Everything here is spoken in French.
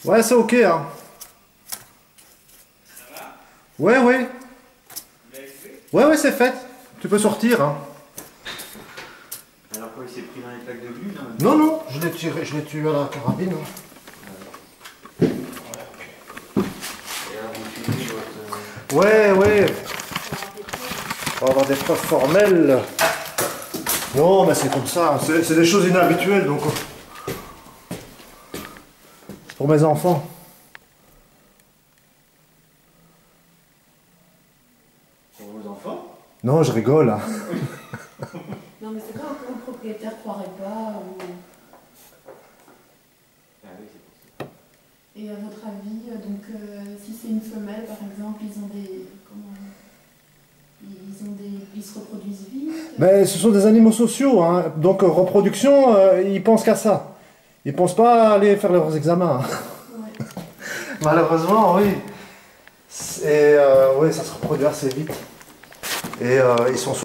Ouais, c'est ok, hein. Ça va? Ouais, ouais. Vous l'avez fait? Ouais, ouais, c'est fait. Tu peux sortir, hein. Alors quoi, il s'est pris dans les plaques de glu, là? Non, non, je l'ai tué à la carabine. Hein. Et alors, vous filmez votre... Ouais, ouais. On va avoir des preuves formelles. Non, mais c'est comme ça. C'est des choses inhabituelles, donc. C'est pour mes enfants. Pour vos enfants? Non, je rigole. Hein. Non, mais c'est pas un propriétaire croirait pas. Ah oui, c'est pour ça. Et à votre avis, donc si c'est une femelle par exemple, ils ont des. Comment. Ils se reproduisent vite. Mais ce sont des animaux sociaux, hein. Donc reproduction, ils pensent qu'à ça. Ils pensent pas à aller faire leurs examens. Hein. Ouais. Malheureusement, oui. Et oui, ça se reproduit assez vite. Et ils sont